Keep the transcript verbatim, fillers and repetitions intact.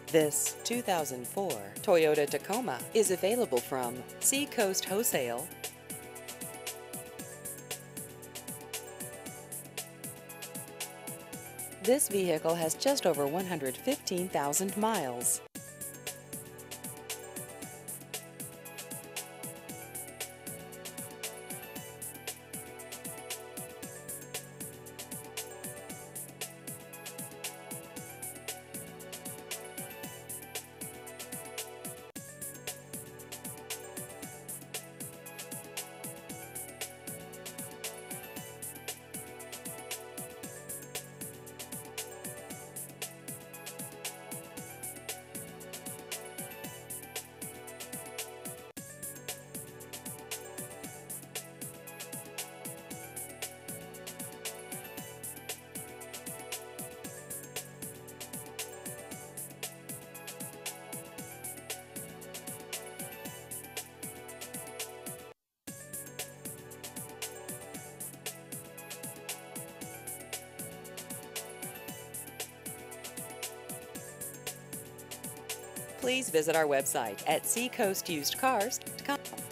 This two thousand four Toyota Tacoma is available from Seacoast Wholesale. This vehicle has just over one hundred fifteen thousand miles. Please visit our website at seacoast used cars dot com.